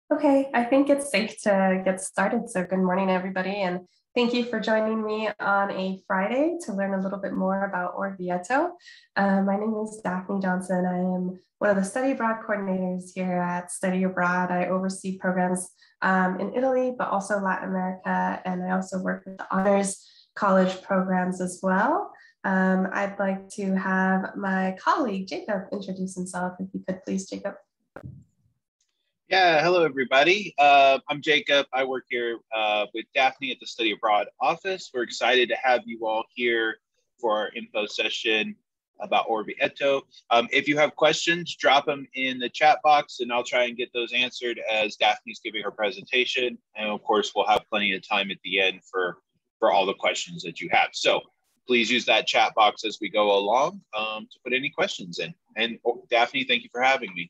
Okay, I think it's safe to get started. So, good morning, everybody, and thank you for joining me on a Friday to learn a little bit more about Orvieto. My name is Daphne Johnson. I am one of the study abroad coordinators here at Study Abroad. I oversee programs in Italy, but also Latin America, and I also work with the honors college programs as well. I'd like to have my colleague Jacob introduce himself, if you could please, Jacob. Yeah, hello everybody. I'm Jacob. I work here with Daphne at the Study Abroad office. We're excited to have you all here for our info session about Orvieto. If you have questions, drop them in the chat box and I'll try and get those answered as Daphne's giving her presentation. And of course, we'll have plenty of time at the end for all the questions that you have. So please use that chat box as we go along to put any questions in. And Daphne, thank you for having me.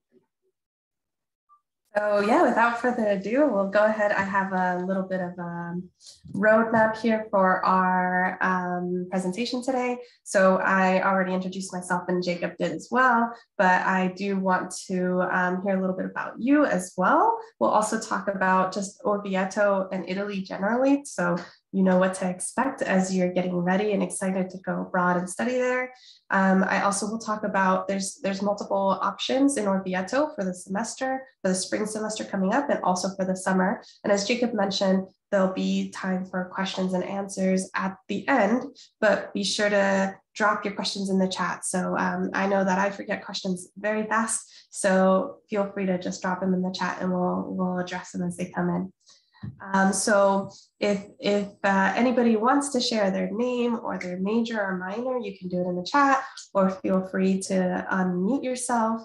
So yeah, without further ado, we'll go ahead. I have a little bit of a roadmap here for our presentation today. So I already introduced myself and Jacob did as well, but I do want to hear a little bit about you as well. We'll also talk about just Orvieto and Italy generally. So you know what to expect as you're getting ready and excited to go abroad and study there. I also will talk about there's multiple options in Orvieto for the semester, for the spring semester coming up, and also for the summer. And as Jacob mentioned, there'll be time for questions and answers at the end, but be sure to drop your questions in the chat. So I know that I forget questions very fast, so feel free to just drop them in the chat and we'll address them as they come in. So if anybody wants to share their name or their major or minor, you can do it in the chat, or feel free to unmute yourself.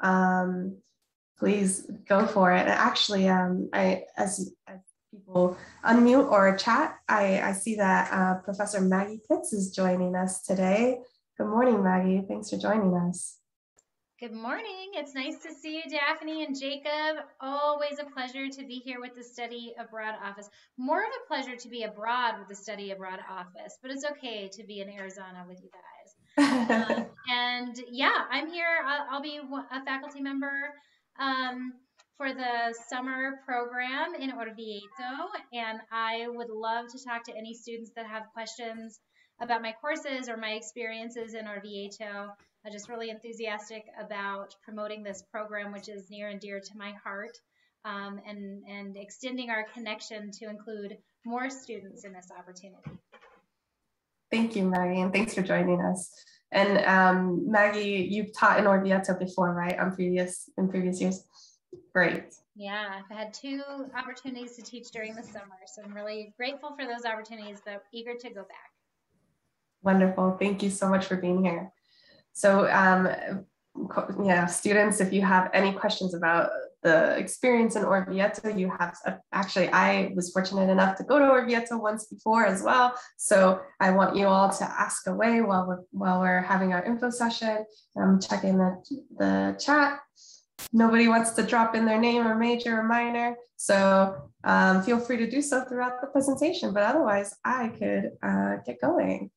Please go for it. And actually, as people unmute or chat, I see that Professor Maggie Pitts is joining us today. Good morning, Maggie. Thanks for joining us. Good morning. It's nice to see you, Daphne and Jacob. Always a pleasure to be here with the Study Abroad office. More of a pleasure to be abroad with the Study Abroad office, but it's okay to be in Arizona with you guys. And yeah, I'm here. I'll be a faculty member for the summer program in Orvieto, and I would love to talk to any students that have questions about my courses or my experiences in Orvieto. I'm just really enthusiastic about promoting this program, which is near and dear to my heart, and extending our connection to include more students in this opportunity. Thank you, Maggie, and thanks for joining us. And Maggie, you've taught in Orvieto before, right? In previous years. Great. Yeah, I've had 2 opportunities to teach during the summer, so I'm really grateful for those opportunities, but eager to go back. Wonderful. Thank you so much for being here. So, yeah, students, if you have any questions about the experience in Orvieto, you have actually, I was fortunate enough to go to Orvieto once before as well. So I want you all to ask away while we're having our info session. I'm checking the chat. Nobody wants to drop in their name or major or minor. So feel free to do so throughout the presentation, but otherwise I could get going.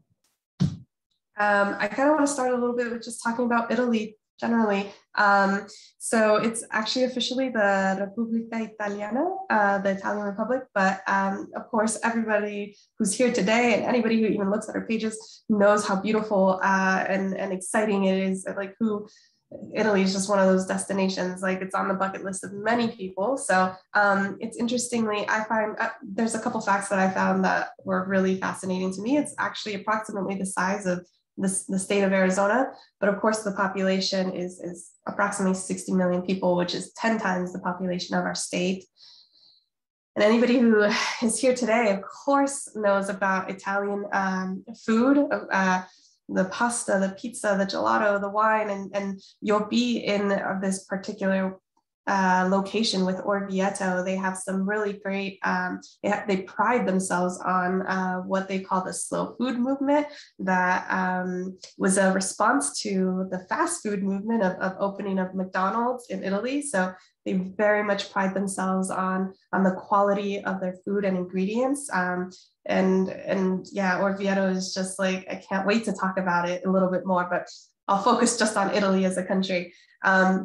I kind of want to start a little bit with just talking about Italy generally. So it's actually officially the Repubblica Italiana, the Italian Republic, but of course, everybody who's here today and anybody who even looks at our pages knows how beautiful and exciting it is. Like Italy is just one of those destinations, like it's on the bucket list of many people. So it's interestingly, I find there's a couple facts that I found that were really fascinating to me. It's actually approximately the size of the state of Arizona, but of course the population is approximately 60 million people, which is 10 times the population of our state. And anybody who is here today, of course, knows about Italian food, the pasta, the pizza, the gelato, the wine, and you'll be in this particular location with Orvieto. They have some really great, they pride themselves on what they call the slow food movement that was a response to the fast food movement of opening of McDonald's in Italy. So they very much pride themselves on the quality of their food and ingredients. And yeah, Orvieto is just like, I can't wait to talk about it a little bit more, but I'll focus just on Italy as a country.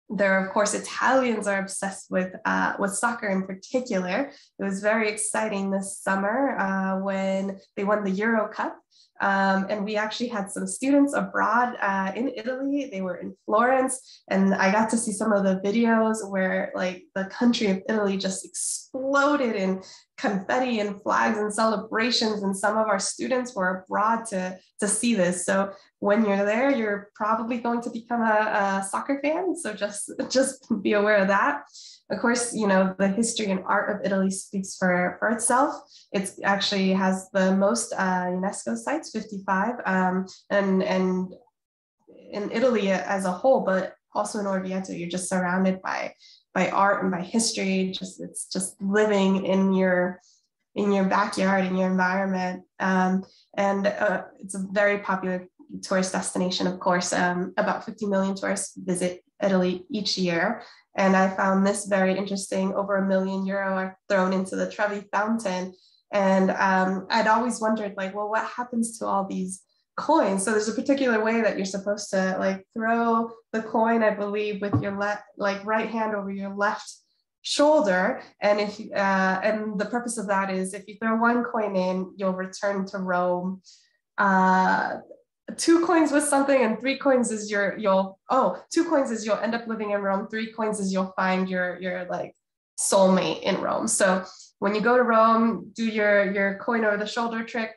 There, of course, Italians are obsessed with soccer in particular. It was very exciting this summer when they won the Euro Cup. And we actually had some students abroad in Italy. They were in Florence, and I got to see some of the videos where like the country of Italy just exploded in confetti and flags and celebrations. And some of our students were abroad to see this. So when you're there, you're probably going to become a soccer fan. So just be aware of that. Of course, you know, the history and art of Italy speaks for itself. It actually has the most UNESCO sites, 55, and in Italy as a whole, but also in Orvieto, you're just surrounded by art and by history. It's just living in your backyard, in your environment, and it's a very popular tourist destination. Of course, about 50 million tourists visit Italy each year. And I found this very interesting. Over €1 million are thrown into the Trevi fountain. And I'd always wondered, like, well, what happens to all these coins? So there's a particular way that you're supposed to like throw the coin, I believe, with your right hand over your left shoulder. And if and the purpose of that is if you throw one coin in, you'll return to Rome. 2 coins with something, and 3 coins is 2 coins is you'll end up living in Rome. 3 coins is you'll find your like soulmate in Rome. So when you go to Rome, do your coin over the shoulder trick,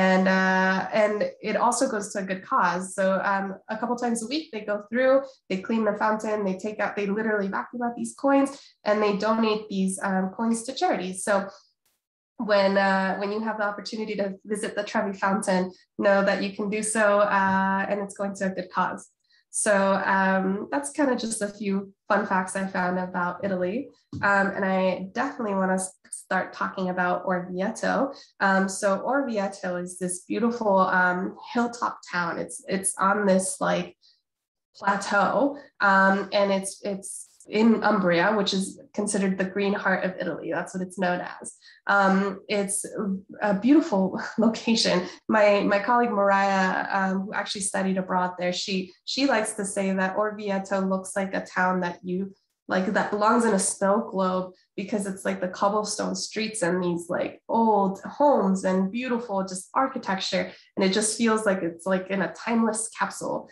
and it also goes to a good cause. So a couple times a week they go through, they clean the fountain, they literally vacuum out these coins, and they donate these coins to charities. So when you have the opportunity to visit the Trevi fountain, know that you can do so, and it's going to a good cause. So that's kind of just a few fun facts I found about Italy. And I definitely want to start talking about Orvieto. So Orvieto is this beautiful hilltop town. It's on this like plateau, and it's in Umbria, which is considered the green heart of Italy. That's what it's known as. It's a beautiful location. My colleague Mariah, who actually studied abroad there, she likes to say that Orvieto looks like a town that that belongs in a snow globe, because it's like the cobblestone streets and these like old homes and beautiful just architecture, and it just feels like it's like in a timeless capsule.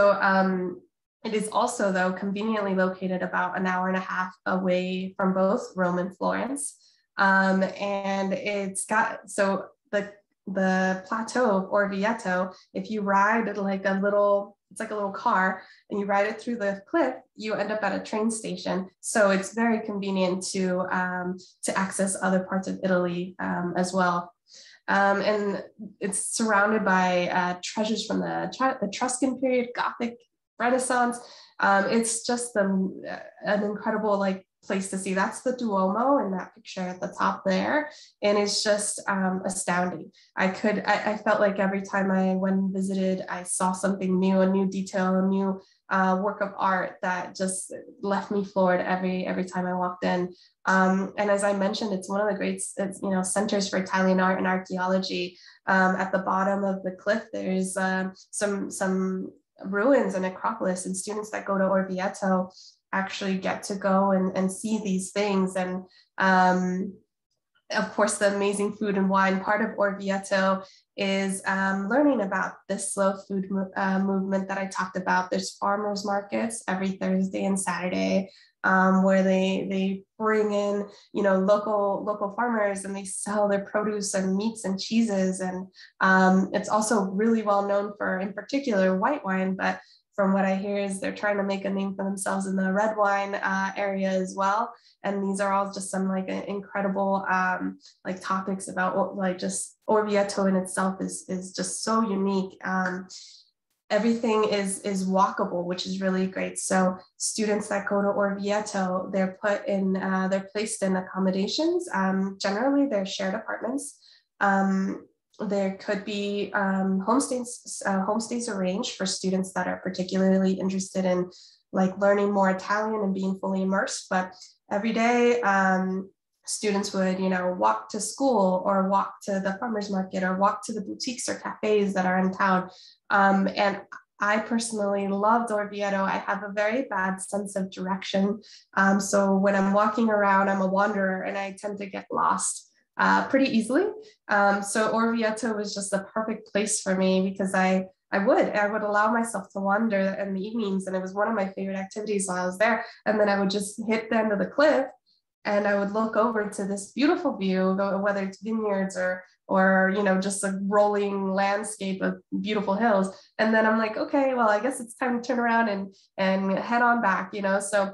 So it is also, though, conveniently located about an hour and a half away from both Rome and Florence. And it's got, so the plateau of Orvieto, if you ride it's like a little car, and you ride it through the cliff, you end up at a train station. So it's very convenient to access other parts of Italy as well. And it's surrounded by treasures from the Etruscan period, Gothic, Renaissance. It's just an incredible like place to see. That's the Duomo in that picture at the top there, and it's just astounding. I felt like every time I went and visited, I saw something new, a new detail, a new work of art that just left me floored every time I walked in. And as I mentioned, it's one of the great centers for Italian art and archaeology. At the bottom of the cliff, there's some ruins and necropolis, and students that go to Orvieto actually get to go and see these things. And of course, the amazing food and wine part of Orvieto is learning about this slow food movement that I talked about. There's farmers markets every Thursday and Saturday, where they bring in local farmers, and they sell their produce and meats and cheeses. And it's also really well known for, in particular, white wine. But from what I hear is they're trying to make a name for themselves in the red wine area as well. And these are all just some like incredible like topics about like just Orvieto in itself is just so unique. Everything is walkable, which is really great. So students that go to Orvieto, they're placed in accommodations. Generally, they're shared apartments. There could be homestays arranged for students that are particularly interested in like learning more Italian and being fully immersed. But every day, students would, walk to school or walk to the farmers market or walk to the boutiques or cafes that are in town. And I personally loved Orvieto. I have a very bad sense of direction. So when I'm walking around, I'm a wanderer and I tend to get lost pretty easily. So Orvieto was just the perfect place for me because I would allow myself to wander in the evenings, and it was one of my favorite activities while I was there. And then I would just hit the end of the cliff and I would look over to this beautiful view, whether it's vineyards or just a rolling landscape of beautiful hills. And then I'm like, okay, well, I guess it's time to turn around and head on back, So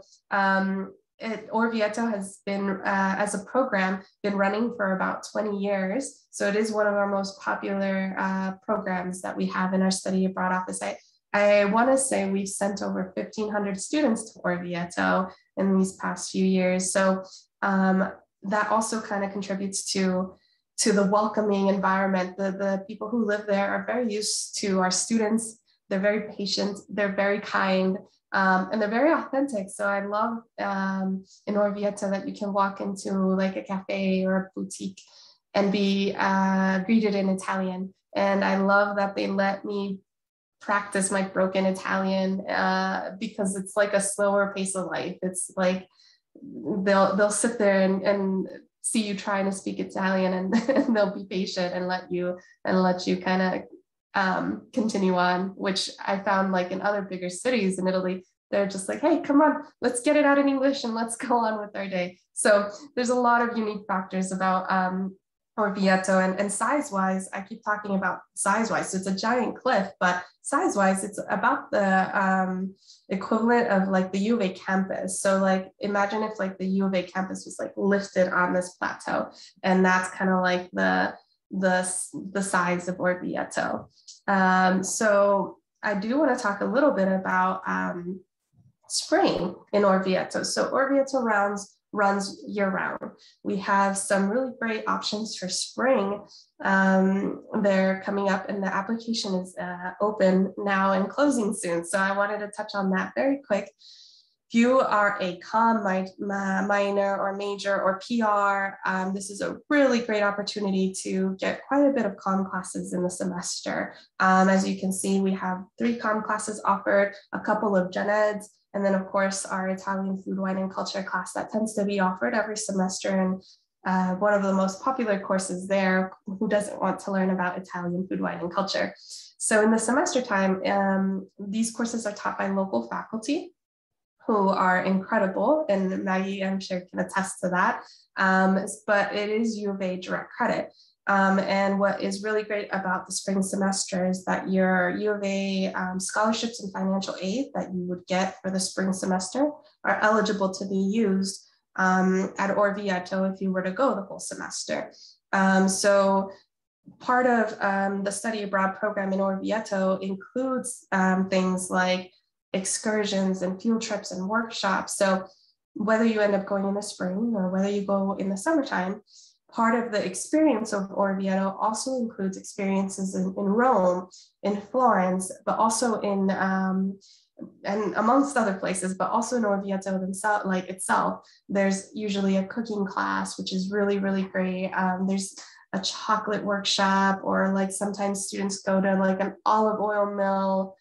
Orvieto has been, as a program, been running for about 20 years. So it is one of our most popular programs that we have in our study abroad office. I want to say we've sent over 1,500 students to Orvieto in these past few years. So that also kind of contributes to the welcoming environment. The people who live there are very used to our students. They're very patient, they're very kind, and they're very authentic. So I love in Orvieto that you can walk into like a cafe or a boutique and be greeted in Italian. And I love that they let me practice my broken Italian because it's like a slower pace of life. It's like they'll sit there and see you trying to speak Italian, and they'll be patient and let you kind of continue on, which I found like in other bigger cities in Italy, they're just like, hey, come on, let's get it out in English and let's go on with our day. So there's a lot of unique factors about Orvieto, and size-wise, I keep talking about size-wise. So it's a giant cliff, but size-wise, it's about the equivalent of like the U of A campus. So like, imagine if like the U of A campus was like lifted on this plateau, and that's kind of like the size of Orvieto. So I do want to talk a little bit about spring in Orvieto. So Orvieto runs year-round. We have some really great options for spring. They're coming up, and the application is open now and closing soon. So I wanted to touch on that very quick. If you are a comm minor or major or PR, this is a really great opportunity to get quite a bit of comm classes in the semester. As you can see, we have 3 comm classes offered, a couple of gen eds, and then of course our Italian food, wine, and culture class that tends to be offered every semester. And one of the most popular courses there, who doesn't want to learn about Italian food, wine, and culture? So in the semester time, these courses are taught by local faculty who are incredible, and Maggie, I'm sure, can attest to that. But it is U of A direct credit. And what is really great about the spring semester is that your U of A scholarships and financial aid that you would get for the spring semester are eligible to be used at Orvieto if you were to go the whole semester. So part of the study abroad program in Orvieto includes things like excursions and field trips and workshops. So whether you end up going in the spring or whether you go in the summertime, part of the experience of Orvieto also includes experiences in Rome, in Florence, but also in, and amongst other places, but also in Orvieto itself, there's usually a cooking class, which is really, really great. There's a chocolate workshop, or like sometimes students go to like an olive oil mill.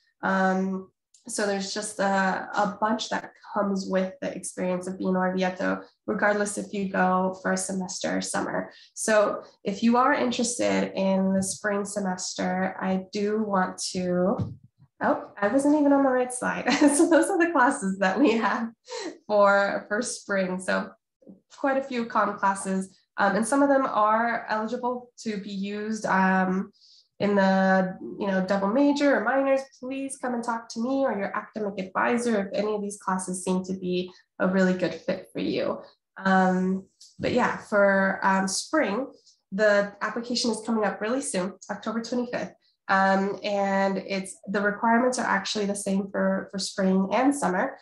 So there's just a bunch that comes with the experience of being Orvieto, regardless if you go for a semester or summer. So if you are interested in the spring semester, I do want to, I wasn't even on the right slide. So those are the classes that we have for spring. So quite a few comm classes, and some of them are eligible to be used in the double major or minors. Please come and talk to me or your academic advisor if any of these classes seem to be a really good fit for you. But yeah, for spring, the application is coming up really soon, October 25th. And the requirements are actually the same for spring and summer.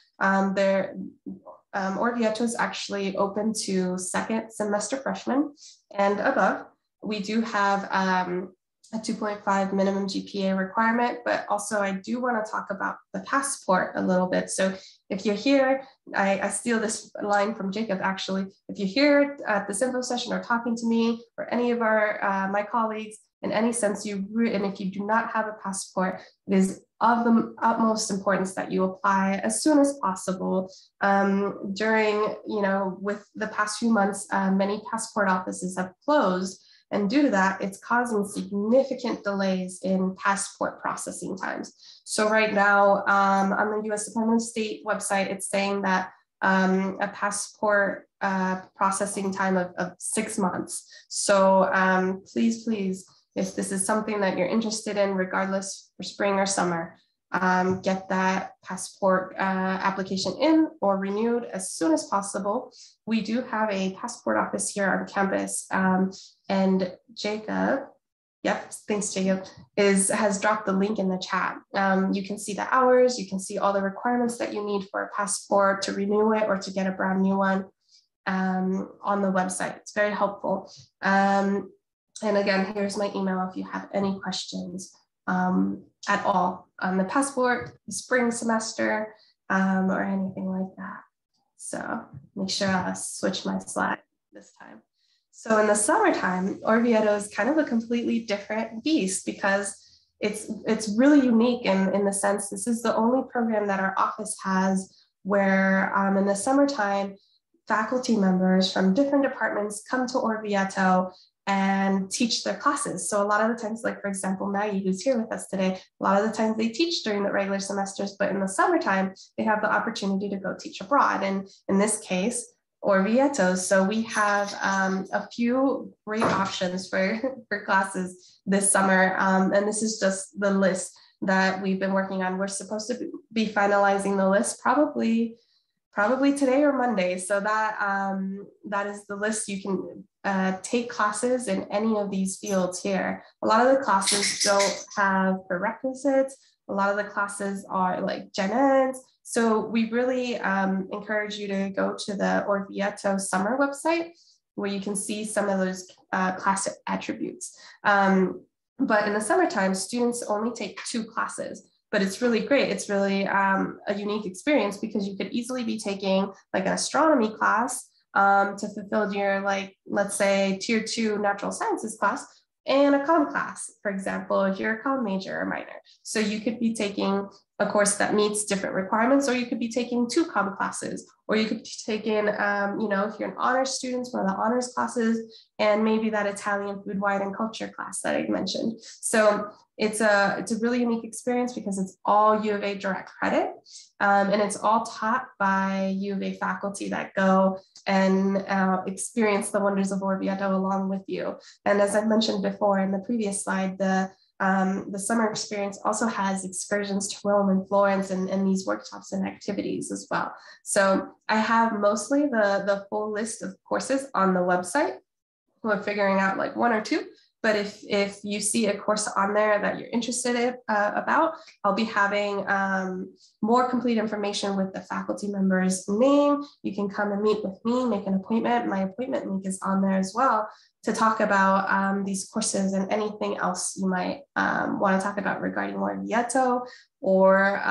Orvieto is actually open to second semester freshmen and above. We do have a 2.5 minimum GPA requirement, but also I do want to talk about the passport a little bit. So if you're here, I steal this line from Jacob actually. If you're here at this info session or talking to me or any of my colleagues in any sense, and if you do not have a passport, it is of the utmost importance that you apply as soon as possible. During, with the past few months, many passport offices have closed. And due to that, it's causing significant delays in passport processing times. So right now on the U.S. Department of State website, it's saying that a passport processing time of 6 months. So please, if this is something that you're interested in, regardless for spring or summer, get that passport application in or renewed as soon as possible. We do have a passport office here on campus, and Jacob, thanks Jacob, has dropped the link in the chat. You can see the hours, you can see all the requirements that you need for a passport to renew it or to get a brand new one on the website. It's very helpful. And again, here's my email if you have any questions at all on the passport, the spring semester, or anything like that. So make sure I'll switch my slide this time. So in the summertime, Orvieto is kind of a completely different beast because it's really unique in the sense this is the only program that our office has where in the summertime, faculty members from different departments come to Orvieto and teach their classes. So a lot of the times, like for example, Maggie, who's here with us today, a lot of the times they teach during the regular semesters, but in the summertime, they have the opportunity to go teach abroad. And in this case, Orvieto. So we have a few great options for classes this summer. And this is just the list that we've been working on. We're supposed to be finalizing the list probably today or Monday. So that is the list. You can take classes in any of these fields here. A lot of the classes don't have prerequisites. A lot of the classes are like gen eds. So we really encourage you to go to the Orvieto summer website where you can see some of those class attributes. But in the summertime, students only take 2 classes. But it's really great. It's really a unique experience because you could easily be taking like an astronomy class to fulfill your, like, let's say tier 2 natural sciences class and a comm class, for example, if you're a comm major or minor. So you could be taking a course that meets different requirements, or you could be taking 2 comm classes, or you could be taking, if you're an honors student, one of the honors classes, and maybe that Italian food, wine, and culture class that I mentioned. So it's a really unique experience because it's all U of A direct credit, and it's all taught by U of A faculty that go and experience the wonders of Orvieto along with you. And as I mentioned before in the previous slide, the summer experience also has excursions to Rome and Florence and these workshops and activities as well. So I have mostly the full list of courses on the website. We're figuring out like 1 or 2. But if you see a course on there that you're interested in, about, I'll be having more complete information with the faculty member's name. You can come and meet with me, make an appointment. My appointment link is on there as well to talk about these courses and anything else you might want to talk about regarding Orvieto. Or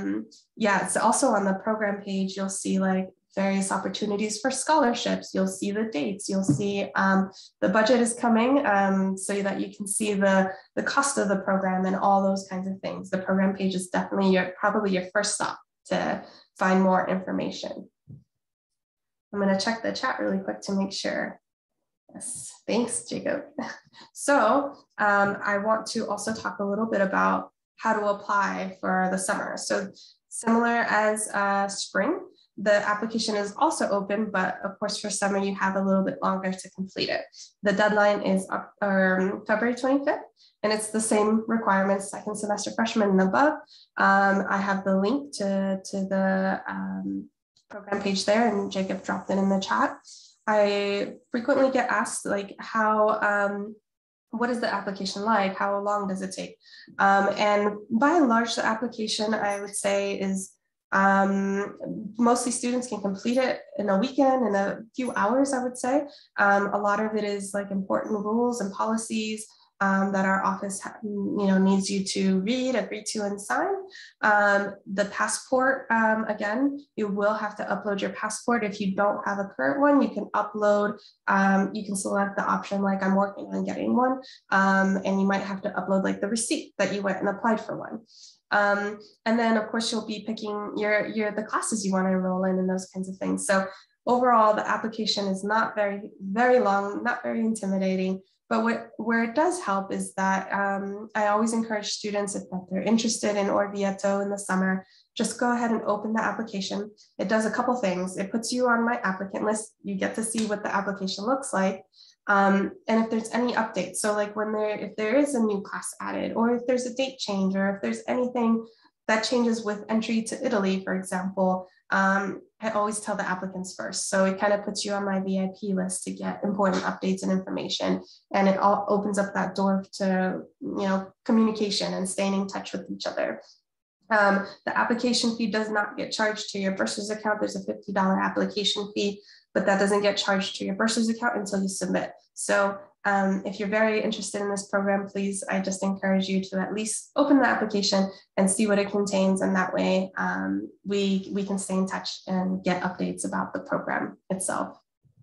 it's also on the program page, you'll see like various opportunities for scholarships. You'll see the dates. You'll see the budget is coming so that you can see the cost of the program and all those kinds of things. The program page is definitely probably your first stop to find more information. I'm going to check the chat really quick to make sure. Yes, thanks, Jacob. So I want to also talk a little bit about how to apply for the summer. So similar as spring, the application is also open, but of course for summer you have a little bit longer to complete it. The deadline is February 25th, and it's the same requirements, second semester freshmen and above. I have the link to the program page there, and Jacob dropped it in the chat. I frequently get asked like what is the application like? How long does it take? And by and large, the application I would say is mostly students can complete it in a weekend, in a few hours, I would say. A lot of it is like important rules and policies that our office needs you to read, agree to, and sign. The passport, again, you will have to upload your passport. If you don't have a current one, you can upload, you can select the option like I'm working on getting one, and you might have to upload like the receipt that you went and applied for one. And then of course you'll be picking the classes you want to enroll in and those kinds of things. So overall, the application is not very, very long, not very intimidating. But where it does help is that I always encourage students, if they're interested in Orvieto in the summer, just go ahead and open the application. It does a couple things. It puts you on my applicant list. You get to see what the application looks like. And if there's any updates, so like if there is a new class added, or if there's a date change, or if there's anything that changes with entry to Italy, for example, I always tell the applicants first. So it kind of puts you on my VIP list to get important updates and information. And it all opens up that door to, communication and staying in touch with each other. The application fee does not get charged to your bursar's account. There's a $50 application fee, but that doesn't get charged to your bursar's account until you submit. So if you're very interested in this program, please, I just encourage you to at least open the application and see what it contains. And that way we can stay in touch and get updates about the program itself.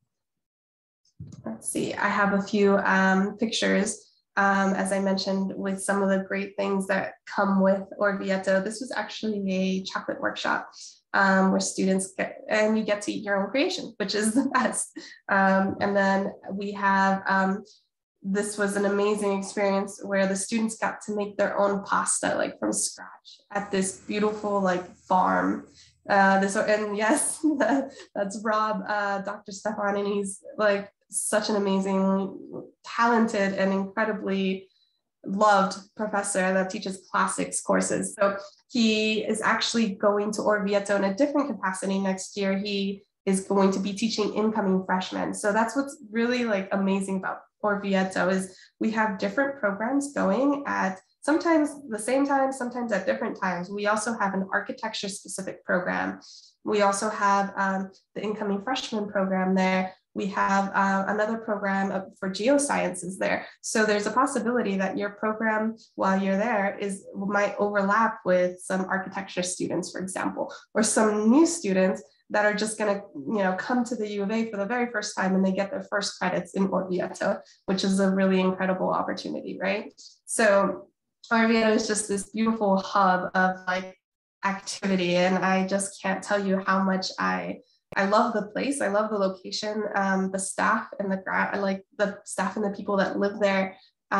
Let's see, I have a few pictures. As I mentioned, with some of the great things that come with Orvieto. This was actually a chocolate workshop where students you get to eat your own creation, which is the best. And then we have, this was an amazing experience where the students got to make their own pasta, like from scratch at this beautiful farm. And yes, that's Rob, Dr. Stefan, and he's like such an amazing, talented, and incredibly loved professor that teaches classics courses. So he is actually going to Orvieto in a different capacity next year. He is going to be teaching incoming freshmen. So that's what's really amazing about Orvieto is we have different programs going at sometimes the same time, sometimes at different times. We also have an architecture specific program. We also have the incoming freshman program there. We have another program for geosciences there. So there's a possibility that your program while you're there might overlap with some architecture students, for example, or some new students that are just going to come to the U of A for the very first time and they get their first credits in Orvieto, which is a really incredible opportunity, right? So Orvieto is just this beautiful hub of activity, and I just can't tell you how much I love the place. I love the location, the staff and the staff and the people that live there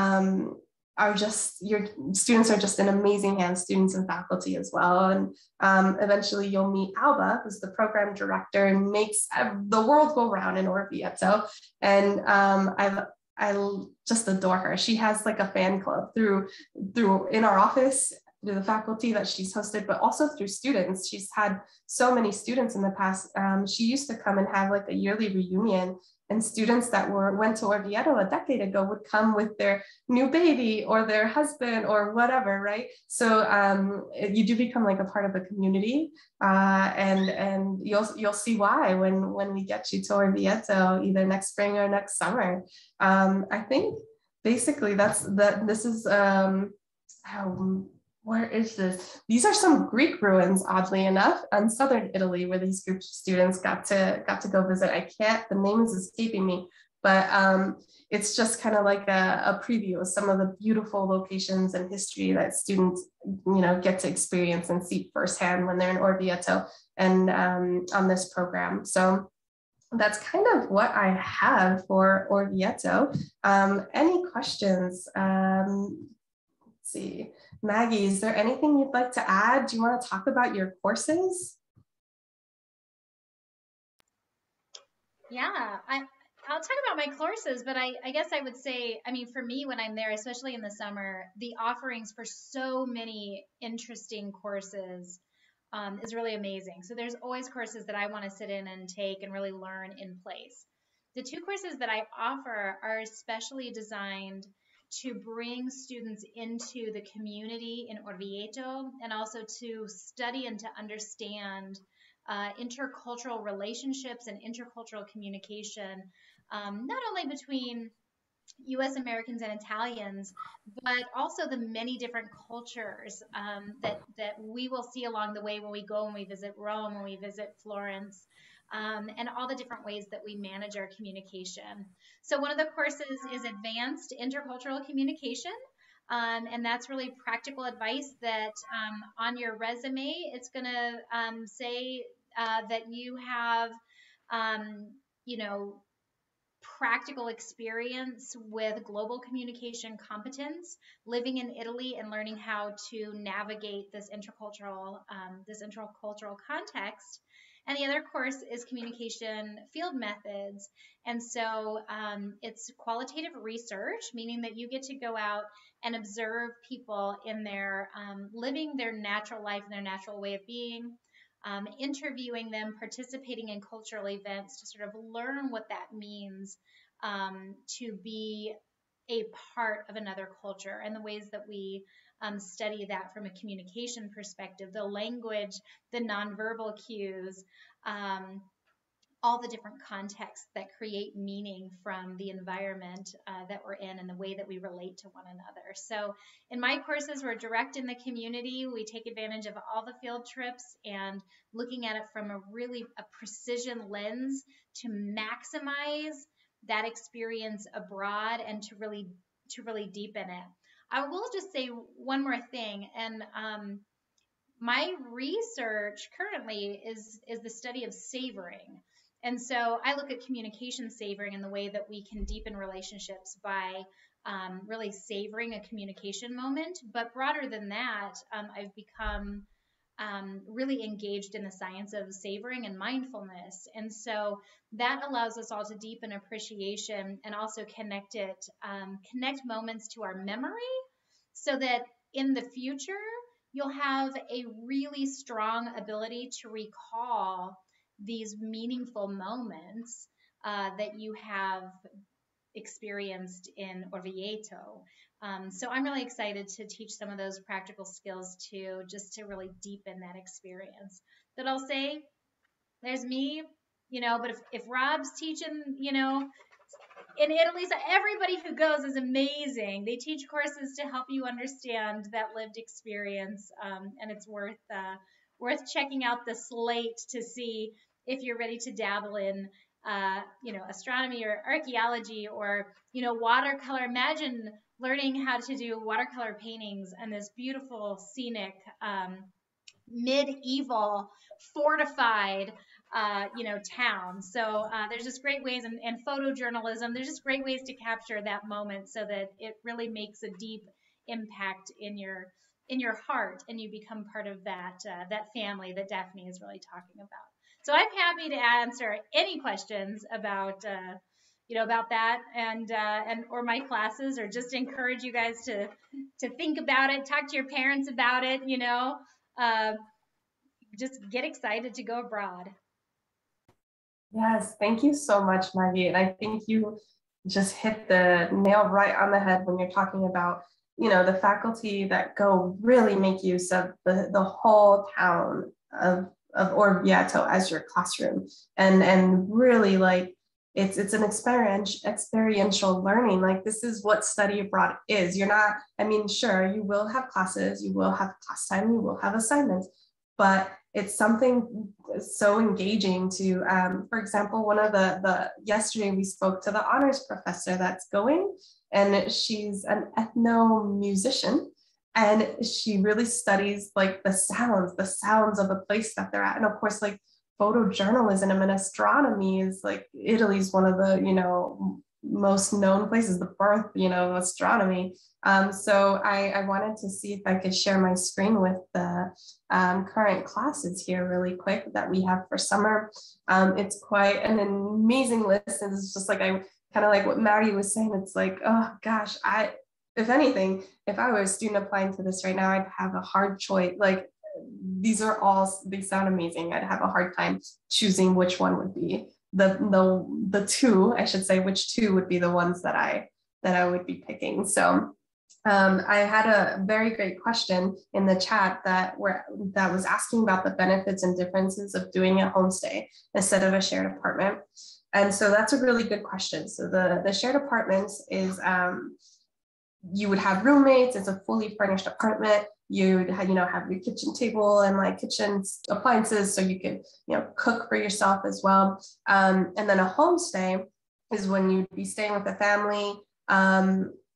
your students are just in amazing hands, students and faculty as well. And eventually you'll meet Alba, who's the program director and makes the world go round in Orvieto. And I just adore her. She has a fan club through in our office, through the faculty that she's hosted, but also through students. She's had so many students in the past. She used to come and have a yearly reunion, and students that went to Orvieto a decade ago would come with their new baby or their husband or whatever, right? So you do become a part of a community, and you'll see why when we get you to Orvieto either next spring or next summer. I think basically this is where is this? These are some Greek ruins, oddly enough, in southern Italy, where these groups of students got to go visit. The name is escaping me, but it's just kind of like a preview of some of the beautiful locations and history that students, get to experience and see firsthand when they're in Orvieto and on this program. So that's kind of what I have for Orvieto. Any questions? Let's see. Maggie, is there anything you'd like to add? Do you want to talk about your courses? Yeah, I'll talk about my courses, but I guess I would say, for me, when I'm there, especially in the summer, the offerings for so many interesting courses is really amazing. So there's always courses that I want to sit in and take and really learn in place. The two courses that I offer are especially designed to bring students into the community in Orvieto and also to study and to understand intercultural relationships and intercultural communication, not only between U.S. Americans and Italians, but also the many different cultures that we will see along the way when we go and we visit Rome, when we visit Florence, and all the different ways that we manage our communication. So one of the courses is Advanced Intercultural Communication. And that's really practical advice that on your resume, it's going to say that you have, um, you know, practical experience with global communication competence, living in Italy and learning how to navigate this intercultural context. And the other course is communication field methods. And so it's qualitative research, meaning that you get to go out and observe people in their living their natural life and their natural way of being, interviewing them, participating in cultural events to sort of learn what that means to be a part of another culture, and the ways that we study that from a communication perspective, the language, the nonverbal cues, all the different contexts that create meaning from the environment that we're in and the way that we relate to one another. So in my courses, we're direct in the community. We take advantage of all the field trips and looking at it from a precision lens to maximize that experience abroad and to really deepen it. I will just say one more thing, and my research currently is the study of savoring. And so I look at communication savoring and the way that we can deepen relationships by really savoring a communication moment. But broader than that, I've become really engaged in the science of savoring and mindfulness. And so that allows us all to deepen appreciation and also connect moments to our memory so that in the future, you'll have a really strong ability to recall these meaningful moments that you have experienced in Orvieto. So I'm really excited to teach some of those practical skills too, just to really deepen that experience. But I'll say, there's me, but if Rob's teaching, in Italy, so everybody who goes is amazing. They teach courses to help you understand that lived experience, and it's worth checking out the slate to see if you're ready to dabble in, astronomy or archaeology or watercolor. Imagine learning how to do watercolor paintings and this beautiful scenic medieval fortified town. So there's just great ways, and photojournalism, there's just great ways to capture that moment so that it really makes a deep impact in your heart, and you become part of that family that Daphne is really talking about. So I'm happy to answer any questions about about that and or my classes, or just encourage you guys to think about it, talk to your parents about it, just get excited to go abroad. Yes, thank you so much, Maggie. And I think you just hit the nail right on the head when you're talking about, the faculty that go really make use of the whole town of Orvieto as your classroom, and really like it's an experiential learning. Like, this is what study abroad is. You're not, sure, you will have classes, you will have class time, you will have assignments, but it's something so engaging to, for example, one of the yesterday we spoke to the honors professor that's going, and she's an ethnomusician, and she really studies like the sounds of the place that they're at. And of course, like photojournalism and astronomy is like Italy's one of the, most known places, the birth, of astronomy. So I wanted to see if I could share my screen with the current classes here really quick that we have for summer. It's quite an amazing list. And it's just like, I kind of like what Maggie was saying. It's like, oh gosh, if anything, if I were a student applying to this right now, I'd have a hard choice. Like, they sound amazing. I'd have a hard time choosing which one would be the two, I should say, which two would be the ones that I would be picking. So I had a very great question in the chat that was asking about the benefits and differences of doing a homestay instead of a shared apartment. And so that's a really good question. So the shared apartments is, you would have roommates. It's a fully furnished apartment. You'd have your kitchen table and like kitchen appliances, so you could cook for yourself as well. And then a homestay is when you'd be staying with a family.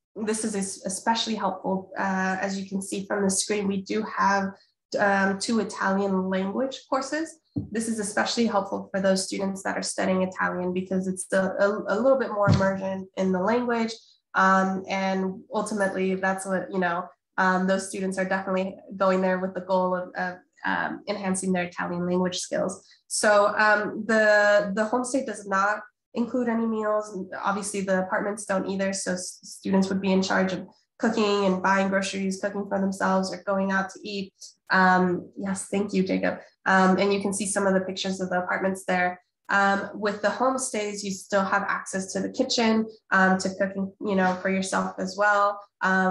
this is especially helpful. As you can see from the screen, we do have 2 Italian language courses. This is especially helpful for those students that are studying Italian because it's a little bit more immersion in the language. And ultimately, that's what, those students are definitely going there with the goal of enhancing their Italian language skills. So the homestay does not include any meals. Obviously, the apartments don't either. So students would be in charge of cooking and buying groceries, cooking for themselves, or going out to eat. Yes, thank you, Jacob. And you can see some of the pictures of the apartments there. With the homestays, you still have access to the kitchen, to cooking, for yourself as well.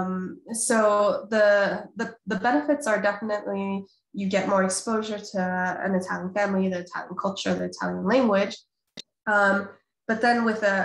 So the benefits are definitely, you get more exposure to an Italian family, the Italian culture, the Italian language. But then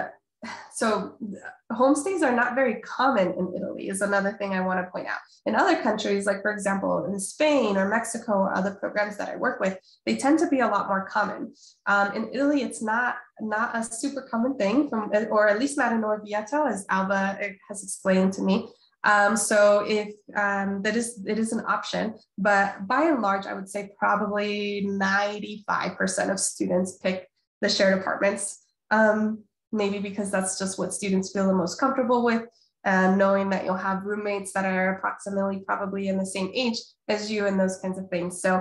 so homestays are not very common in Italy is another thing I want to point out. In other countries, like for example, in Spain or Mexico or other programs that I work with, they tend to be a lot more common. In Italy, it's not a super common thing, or at least not in Orvieto, as Alba has explained to me. So if it is an option, but by and large, I would say probably 95% of students pick the shared apartments. Maybe because that's just what students feel the most comfortable with, and knowing that you'll have roommates that are approximately probably in the same age as you and those kinds of things. So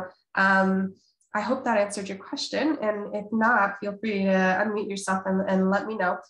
I hope that answered your question. And if not, feel free to unmute yourself and let me know.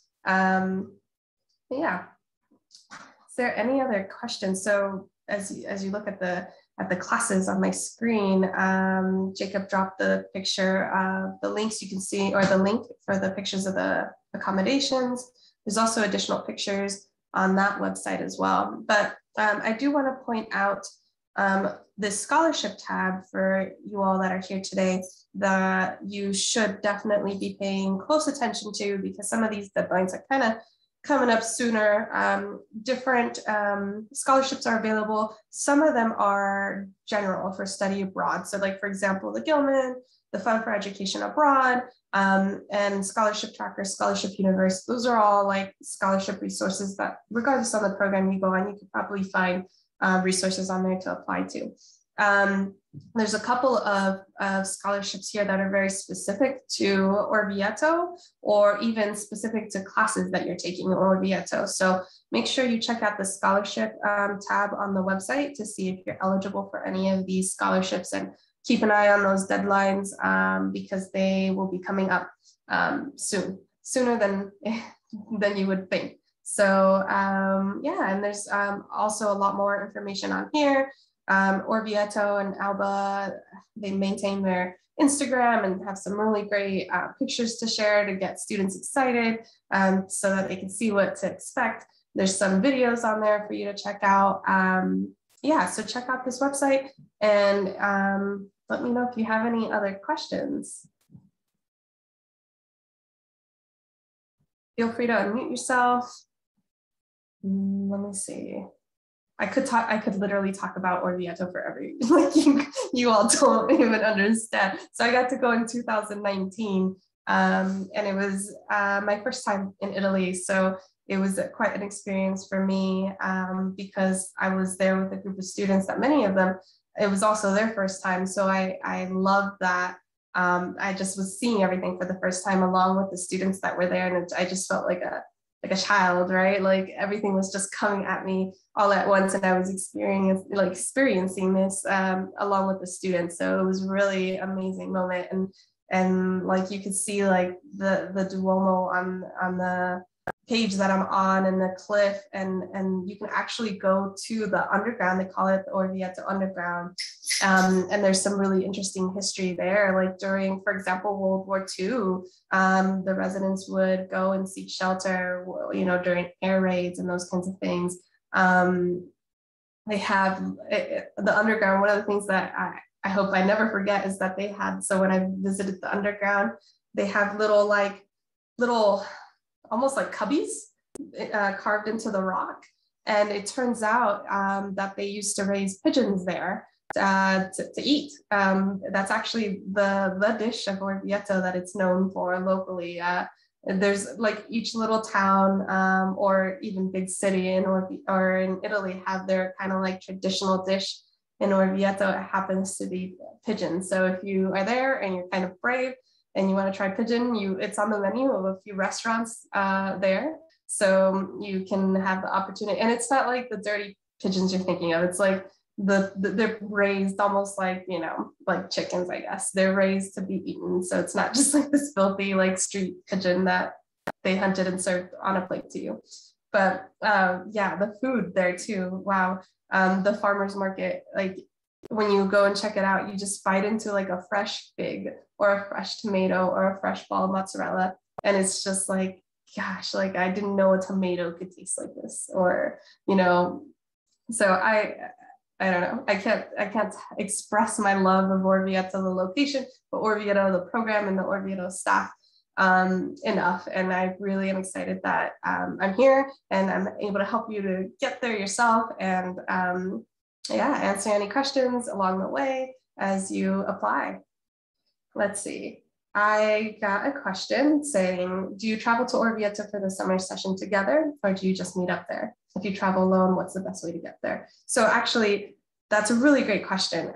Yeah. Is there any other questions? So as you look at the classes on my screen, Jacob dropped the picture of the links you can see, or the link for the pictures of the accommodations. There's also additional pictures on that website as well. But I do want to point out this scholarship tab for you all that are here today that you should definitely be paying close attention to, because some of these deadlines are kind of coming up sooner. Different scholarships are available. Some of them are general for study abroad. So like, for example, the Gilman, the Fund for Education Abroad, and Scholarship Tracker, Scholarship Universe. Those are all like scholarship resources that regardless of the program you go on, you could probably find resources on there to apply to. There's a couple of scholarships here that are very specific to Orvieto, or even specific to classes that you're taking in Orvieto. So make sure you check out the scholarship tab on the website to see if you're eligible for any of these scholarships, and keep an eye on those deadlines because they will be coming up sooner than you would think. So yeah, and there's also a lot more information on here. Orvieto and Alba, they maintain their Instagram and have some really great pictures to share to get students excited, so that they can see what to expect. There's some videos on there for you to check out. Yeah, so check out this website, and let me know if you have any other questions. Feel free to unmute yourself. Let me see. I could literally talk about Orvieto forever. Like you all don't even understand. So I got to go in 2019, and it was my first time in Italy. So it was quite an experience for me because I was there with a group of students that many of them, it was also their first time. So I loved that. I just was seeing everything for the first time along with the students that were there. And I just felt like a child, right? Like everything was just coming at me all at once, and I was experiencing this along with the students. So it was really amazing moment, and like you could see like the Duomo on the page that I'm on, and the cliff, and you can actually go to the underground. They call it the Orvieto Underground, and there's some really interesting history there. Like during, for example, World War II, the residents would go and seek shelter, during air raids and those kinds of things. They have the underground. One of the things that I hope I never forget is that they had, so when I visited the underground, they have little almost like cubbies carved into the rock. And it turns out that they used to raise pigeons there to eat. That's actually the dish of Orvieto that it's known for locally. there's like each little town or even big city or in Italy have their kind of like traditional dish. In Orvieto, it happens to be pigeon. So if you are there and you're kind of brave and you want to try pigeon, it's on the menu of a few restaurants there. So you can have the opportunity, and it's not like the dirty pigeons you're thinking of. It's like they're raised almost like, you know, like chickens, I guess. They're raised to be eaten. So it's not just like this filthy like street pigeon that they hunted and served on a plate to you. But yeah, the food there too. Wow. The farmer's market, like when you go and check it out, you just bite into like a fresh fig or a fresh tomato or a fresh ball of mozzarella. And it's just like, gosh, like I didn't know a tomato could taste like this, or, you know, so I don't know. I can't express my love of Orvieto, the location, but Orvieto, the program, and the Orvieto staff enough. And I really am excited that I'm here and I'm able to help you to get there yourself, and yeah, answer any questions along the way as you apply. Let's see. I got a question saying, do you travel to Orvieto for the summer session together, or do you just meet up there? If you travel alone, what's the best way to get there? So actually, that's a really great question.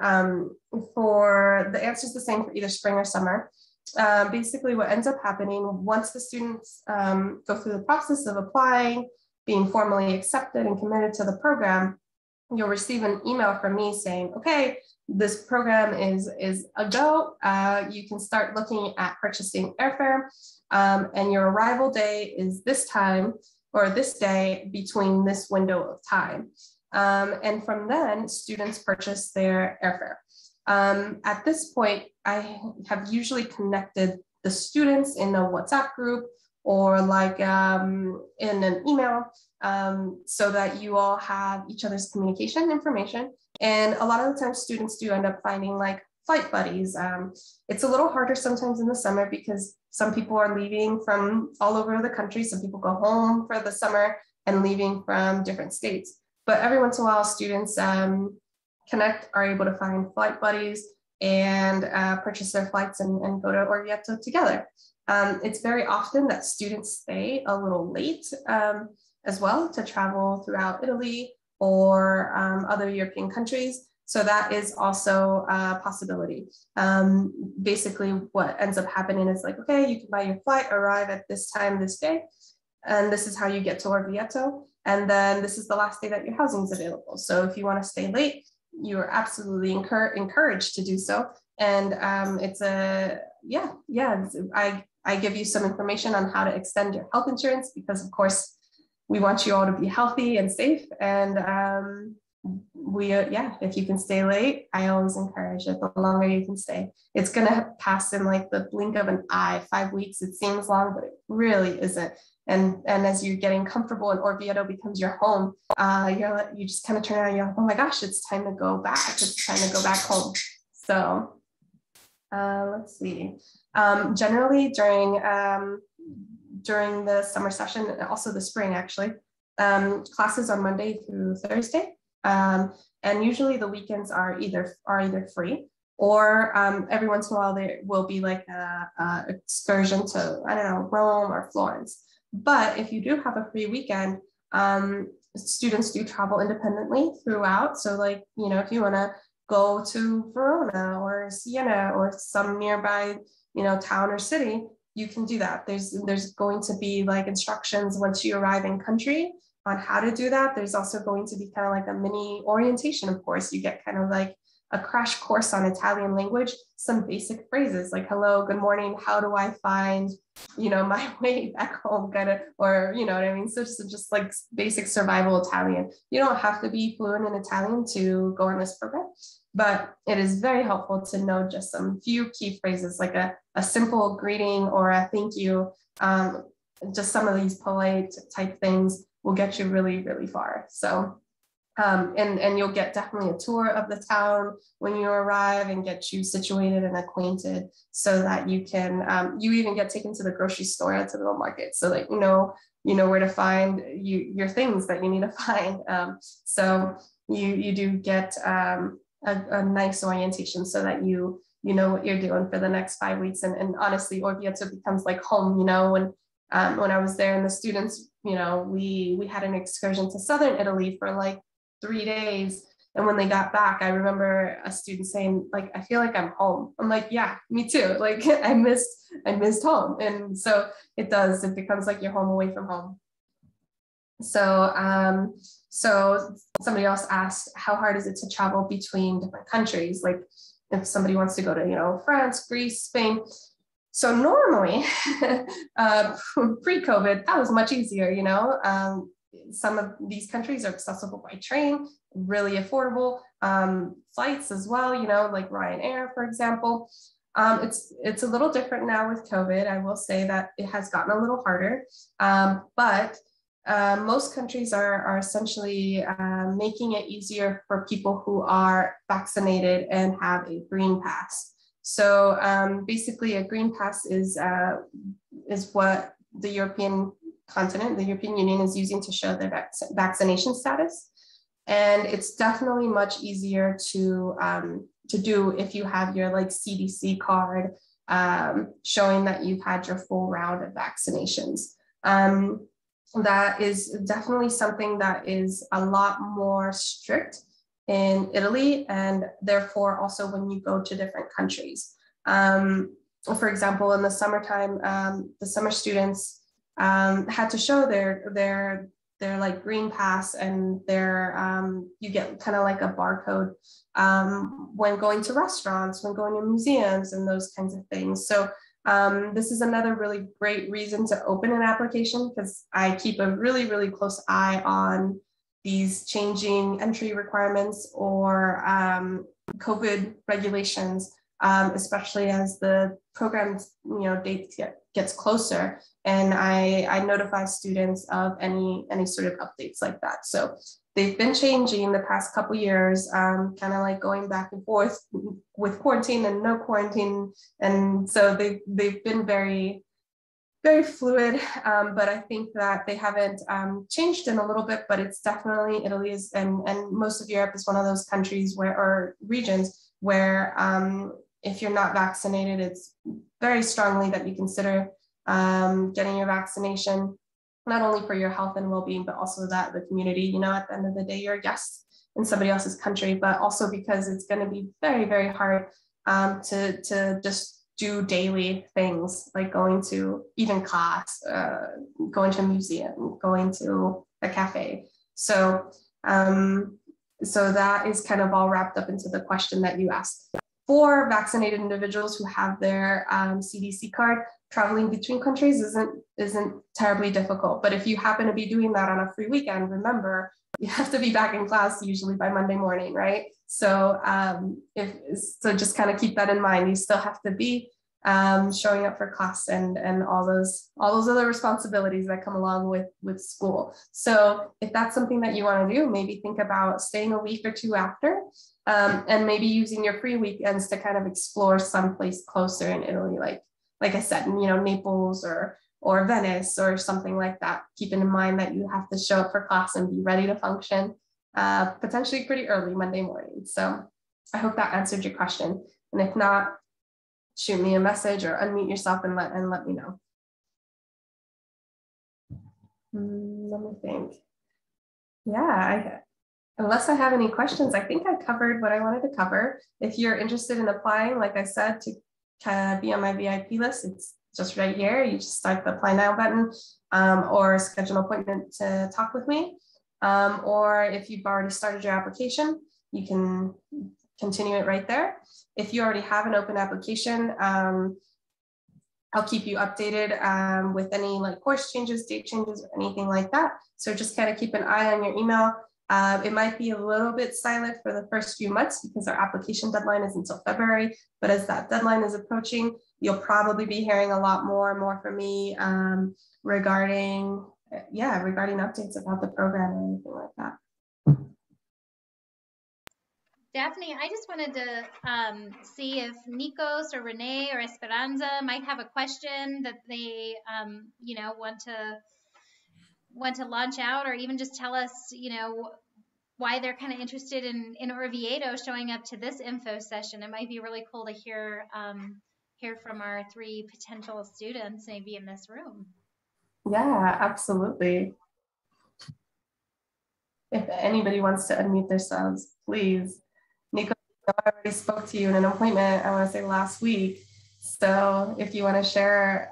For the answer is the same for either spring or summer. Basically, what ends up happening once the students go through the process of applying, being formally accepted and committed to the program, you'll receive an email from me saying, okay, this program is a go. You can start looking at purchasing airfare, and your arrival day is this time or this day between this window of time. And from then, students purchase their airfare. At this point, I have usually connected the students in a WhatsApp group or like in an email, so that you all have each other's communication information. And a lot of the time students do end up finding like flight buddies. It's a little harder sometimes in the summer because some people are leaving from all over the country. Some people go home for the summer and leaving from different states. But every once in a while, students connect, are able to find flight buddies and purchase their flights and go to Orvieto together. It's very often that students stay a little late as well to travel throughout Italy or other European countries. So that is also a possibility. Basically, what ends up happening is like, okay, you can buy your flight, arrive at this time, this day, and this is how you get to Orvieto. And then this is the last day that your housing is available. So if you want to stay late, you are absolutely encouraged to do so. And it's a, I give you some information on how to extend your health insurance, because of course, we want you all to be healthy and safe. And if you can stay late, I always encourage it. The longer you can stay, it's gonna pass in like the blink of an eye. 5 weeks, it seems long, but it really isn't. And as you're getting comfortable and Orvieto becomes your home, you just kind of turn around and you're like, oh my gosh, it's time to go back. It's time to go back home. So let's see. Generally during the summer session and also the spring, actually, classes are Monday through Thursday. And usually the weekends are either free, or every once in a while there will be like a excursion to, I don't know, Rome or Florence. But if you do have a free weekend, students do travel independently throughout. So like, you know, if you want to go to Verona or Siena or some nearby, you know, town or city, you can do that. There's going to be like instructions once you arrive in country on how to do that. There's also going to be kind of like a mini orientation, of course. You get kind of like a crash course on Italian language, some basic phrases like hello, good morning, how do I find, you know, my way back home, kind of, or, you know what I mean? So just like basic survival Italian. You don't have to be fluent in Italian to go on this program, but it is very helpful to know just some few key phrases, like a simple greeting or a thank you. Just some of these polite type things will get you really, really far. So, and you'll get definitely a tour of the town when you arrive and get you situated and acquainted so that you can, you even get taken to the grocery store and to the market so that you know where to find your things that you need to find. So you do get a nice orientation so that you know what you're doing for the next 5 weeks. And honestly, Orvieto becomes like home, you know, when I was there. And the students, we had an excursion to southern Italy for like 3 days. And when they got back, I remember a student saying, like, I feel like I'm home. I'm like, yeah, me too. Like I missed home. And so it becomes like you're home away from home. So somebody else asked, how hard is it to travel between different countries? Like if somebody wants to go to, France, Greece, Spain. So normally, pre-COVID, that was much easier, some of these countries are accessible by train, really affordable, flights as well, like Ryanair, for example. It's a little different now with COVID. I will say that it has gotten a little harder, but most countries are essentially making it easier for people who are vaccinated and have a green pass. So basically, a green pass is what the European continent, the European Union, is using to show their vaccination status. And it's definitely much easier to do if you have your like CDC card showing that you've had your full round of vaccinations. That is definitely something that is a lot more strict in Italy, and therefore also when you go to different countries. For example, in the summertime, the summer students had to show their like green pass, and you get kind of like a barcode when going to restaurants, when going to museums, and those kinds of things. So this is another really great reason to open an application, because I keep a really, really close eye on these changing entry requirements or COVID regulations, especially as the program's date gets closer, and I notify students of any sort of updates like that. So they've been changing the past couple years, kind of like going back and forth with quarantine and no quarantine, and so they've been very, very fluid, but I think that they haven't changed in a little bit, but it's definitely Italy is, and most of Europe is one of those countries or regions where if you're not vaccinated, it's very strongly that you consider getting your vaccination, not only for your health and well-being, but also that the community, at the end of the day, you're a guest in somebody else's country, but also because it's going to be very, very hard to just do daily things like going to even class, going to a museum, going to a cafe. So that is kind of all wrapped up into the question that you asked. For vaccinated individuals who have their CDC card, traveling between countries isn't terribly difficult. But if you happen to be doing that on a free weekend, remember, you have to be back in class usually by Monday morning, right? So just kind of keep that in mind. You still have to be showing up for class and all those other responsibilities that come along with school. So if that's something that you want to do, maybe think about staying a week or two after, and maybe using your free weekends to kind of explore someplace closer in Italy, like I said, Naples or Venice or something like that. Keeping in mind that you have to show up for class and be ready to function potentially pretty early Monday morning. So I hope that answered your question. And if not, shoot me a message or unmute yourself and let me know. Let me think. Yeah, unless I have any questions, I think I covered what I wanted to cover. If you're interested in applying, like I said, to kind of be on my VIP list, it's just right here. You just start the apply now button or schedule an appointment to talk with me. Or if you've already started your application, you can continue it right there. If you already have an open application, I'll keep you updated with any like course changes, date changes, or anything like that. So just kind of keep an eye on your email. It might be a little bit silent for the first few months because our application deadline is until February, but as that deadline is approaching, you'll probably be hearing a lot more and more from me regarding updates about the program or anything like that. Daphne, I just wanted to see if Nikos or Renee or Esperanza might have a question that they, want to launch out, or even just tell us, why they're kind of interested in Orvieto showing up to this info session. It might be really cool to hear from our 3 potential students maybe in this room. Yeah, absolutely. If anybody wants to unmute themselves, please. Nico, I already spoke to you in an appointment, I want to say last week. So if you want to share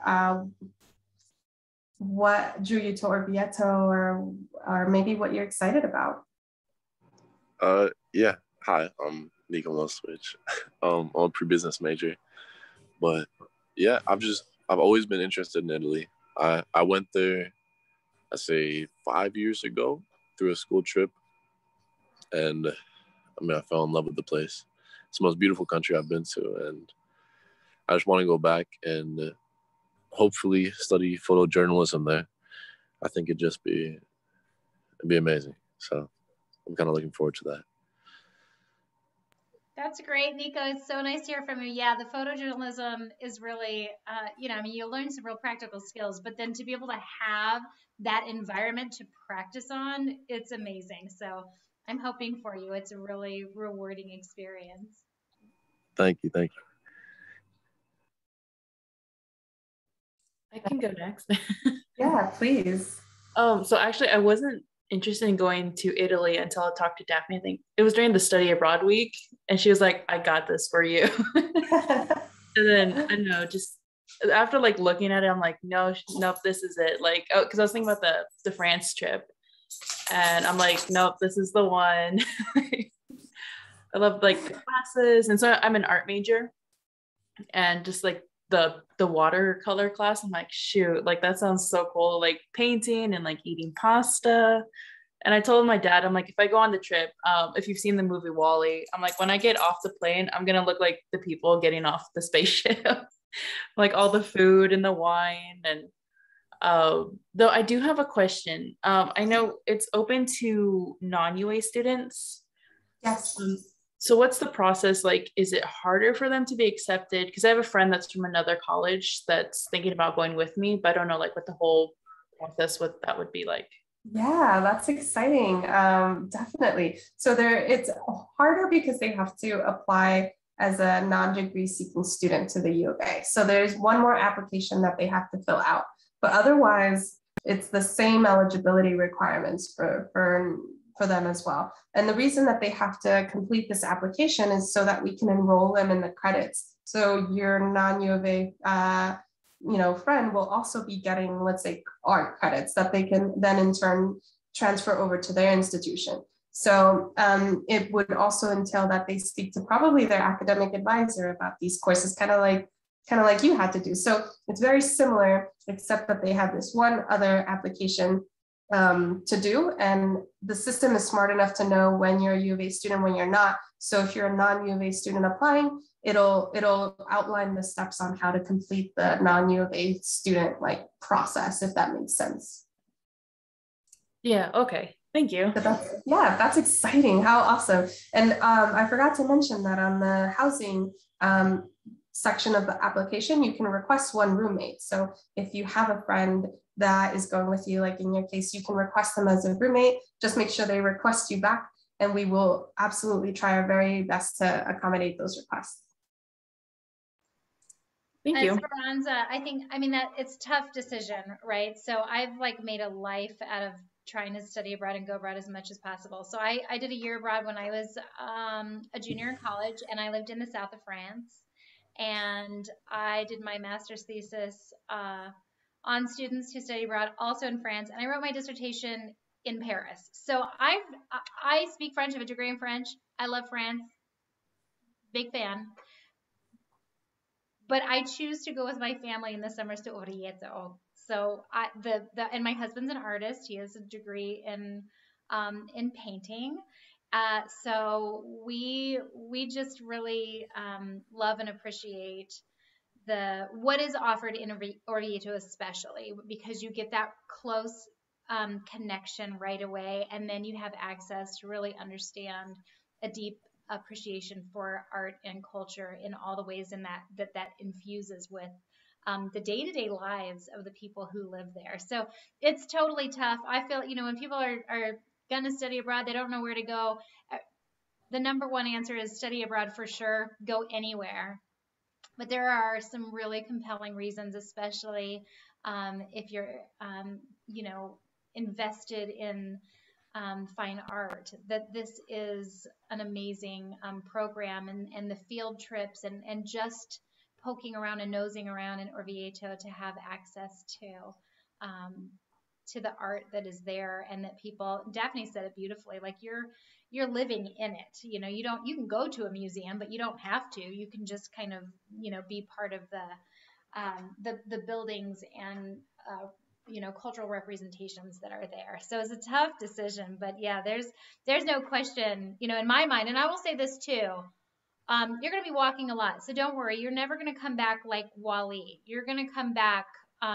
what drew you to Orvieto, or maybe what you're excited about. Yeah. Hi, I'm Nico Moswich. I'm a pre-business major, but yeah, I've always been interested in Italy. I went there, I say 5 years ago through a school trip, and I mean I fell in love with the place. It's the most beautiful country I've been to, and I just want to go back and hopefully study photojournalism there. I think it'd be amazing. So I'm kind of looking forward to that. That's great, Nico. It's so nice to hear from you. Yeah, the photojournalism is really, I mean, you learn some real practical skills, but then to be able to have that environment to practice on, it's amazing. So I'm hoping for you. It's a really rewarding experience. Thank you. Thank you. I can go next. Yeah, please. So actually, I wasn't interested in going to Italy until I talked to Daphne. I think it was during the study abroad week, and she was like, "I got this for you." And then I don't know, just after like looking at it, I'm like, no, nope, this is it. Like, oh, because I was thinking about the France trip, and I'm like, nope, this is the one. I love like the classes, and so I'm an art major, and just like the watercolor class, I'm like, shoot, like that sounds so cool, like painting and like eating pasta. And I told my dad, I'm like, if I go on the trip, if you've seen the movie Wall-E, I'm like, when I get off the plane, I'm gonna look like the people getting off the spaceship, like all the food and the wine. And though I do have a question. I know it's open to non-UA students. Yes. So what's the process like? Is it harder for them to be accepted? Because I have a friend that's from another college that's thinking about going with me, but I don't know like what the whole process what that would be like. Yeah, that's exciting. Definitely. So it's harder because they have to apply as a non-degree seeking student to the U of A. So there's one more application that they have to fill out, but otherwise it's the same eligibility requirements for them as well. And the reason that they have to complete this application is so that we can enroll them in the credits. So your non-U of A friend will also be getting, let's say, art credits that they can then in turn transfer over to their institution. So it would also entail that they speak to probably their academic advisor about these courses, kind of like you had to do. So it's very similar, except that they have this one other application to do. And the system is smart enough to know when you're a U of A student, when you're not. So if you're a non-U of A student applying, it'll outline the steps on how to complete the non-U of A student like process, if that makes sense. Yeah, okay. Thank you. That's exciting. How awesome. And I forgot to mention that on the housing section of the application, you can request one roommate. So if you have a friend that is going with you, like in your case, you can request them as a roommate. Just make sure they request you back, and we will absolutely try our very best to accommodate those requests. Thank you. Esperanza, I mean that it's a tough decision, right? So I've like made a life out of trying to study abroad and go abroad as much as possible. So I did a year abroad when I was a junior in college, and I lived in the south of France. And I did my master's thesis on students who study abroad, also in France. And I wrote my dissertation in Paris. So I speak French. I have a degree in French. I love France. Big fan. But I choose to go with my family in the summers to Orvieto. So and my husband's an artist. He has a degree in painting. So we just really love and appreciate what is offered in Orvieto, especially because you get that close connection right away, and then you have access to really understand a deep appreciation for art and culture in all the ways in that infuses with the day-to-day lives of the people who live there. So it's totally tough. I feel, when people are going to study abroad, they don't know where to go. The number one answer is study abroad for sure. Go anywhere. But there are some really compelling reasons, especially if you're, you know, invested in fine art, that this is an amazing program, and the field trips and just poking around and nosing around in Orvieto to have access um, to the art that is there, and that people, Daphne said it beautifully, like you're living in it. You know, you can go to a museum, but you don't have to. You can just kind of, you know, be part of the buildings and you know, cultural representations that are there. So it's a tough decision, but yeah, there's no question, you know, in my mind. And I will say this too. You're going to be walking a lot, so don't worry. You're never going to come back like Wally. You're going to come back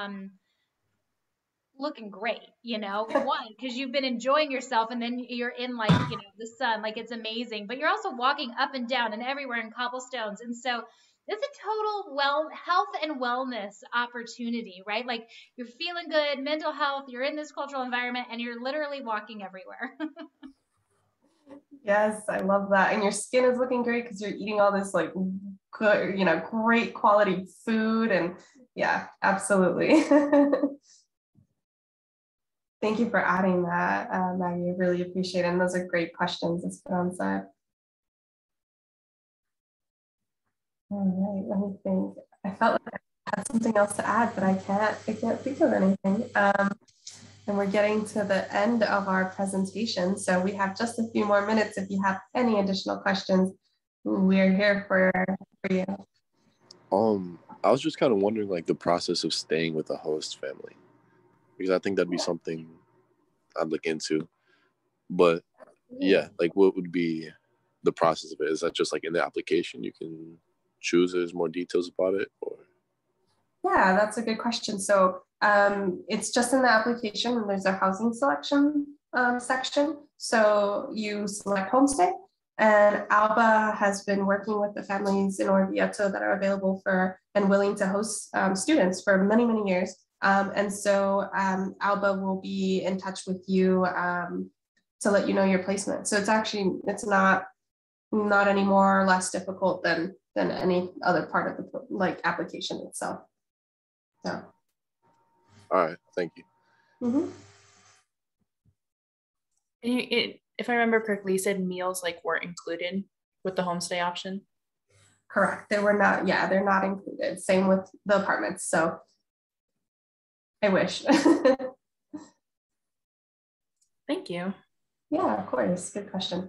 looking great, you know, one, because you've been enjoying yourself, and then you're in, like, you know, the sun, like it's amazing, but you're also walking up and down and everywhere in cobblestones. And so it's a total health and wellness opportunity, right? Like you're feeling good, mental health, you're in this cultural environment, and you're literally walking everywhere. Yes, I love that. And your skin is looking great because you're eating all this like good, you know, great quality food. And yeah, absolutely. Thank you for adding that, Maggie. I really appreciate it. And those are great questions, as Fran said. All right, let me think. I felt like I had something else to add, but I can't think of anything. And we're getting to the end of our presentation. So we have just a few more minutes. If you have any additional questions, we're here for you. I was just kind of wondering, like, the process of staying with a host family, because I think that'd be something I'd look into. But yeah, like, what would be the process of it? Is that just like in the application you can choose? There's more details about it, or? Yeah, that's a good question. So it's just in the application, and there's a housing selection section. So you select homestay, and Alba has been working with the families in Orvieto that are available for and willing to host students for many, many years. And so Alba will be in touch with you to let you know your placement. So it's not any more or less difficult than any other part of the like application itself. So. All right, thank you. Mm-hmm. If I remember correctly, you said meals like weren't included with the homestay option? Correct. They were not. Yeah, they're not included. Same with the apartments. So I wish. Thank you. Yeah, of course. Good question.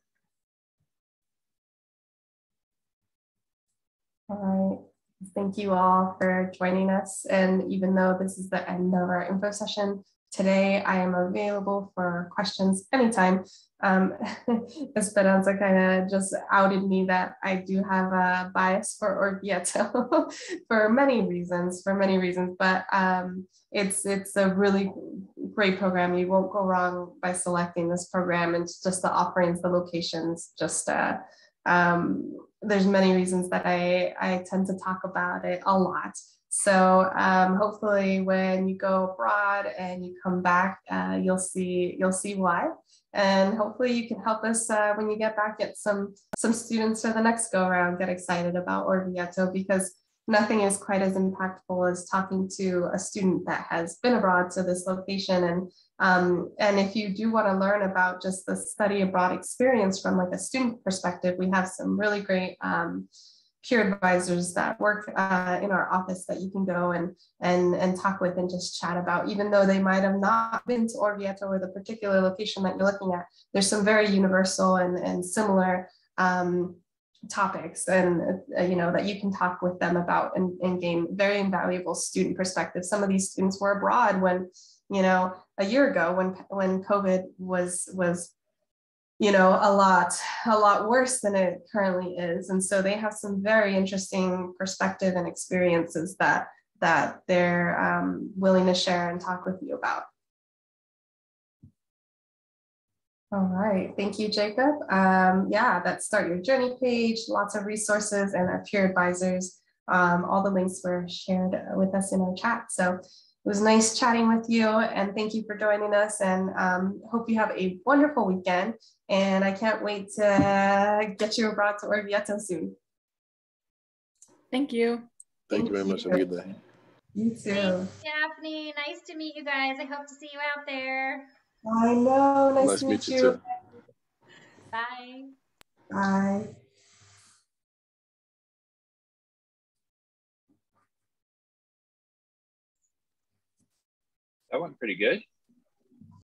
All right. Thank you all for joining us. And even though this is the end of our info session today, I am available for questions anytime. Esperanza kind of just outed me that I do have a bias for Orvieto for many reasons, but it's a really great program. You won't go wrong by selecting this program, and just the offerings, the locations, just there's many reasons that I tend to talk about it a lot. So hopefully when you go abroad and you come back, you'll see why. And hopefully you can help us when you get back, get some students for the next go around, get excited about Orvieto, because nothing is quite as impactful as talking to a student that has been abroad to this location. And if you do want to learn about just the study abroad experience from like a student perspective, we have some really great peer advisors that work in our office that you can go and talk with and just chat about, even though they might have not been to Orvieto or the particular location that you're looking at. There's some very universal and similar topics, and you know, that you can talk with them about and gain very invaluable student perspective. Some of these students were abroad when, you know, a year ago when COVID was you know, a lot worse than it currently is. And so they have some very interesting perspective and experiences that they're willing to share and talk with you about. All right, thank you, Jacob. Yeah, that Start Your Journey page, lots of resources and our peer advisors. All the links were shared with us in our chat. So it was nice chatting with you, and thank you for joining us, and hope you have a wonderful weekend. And I can't wait to get you abroad to Orvieto soon. Thank you. Thank you very much. Have a good day. You too. Thanks, Daphne. Nice to meet you guys. I hope to see you out there. I know. Nice to meet you too. Bye. Bye. That went pretty good.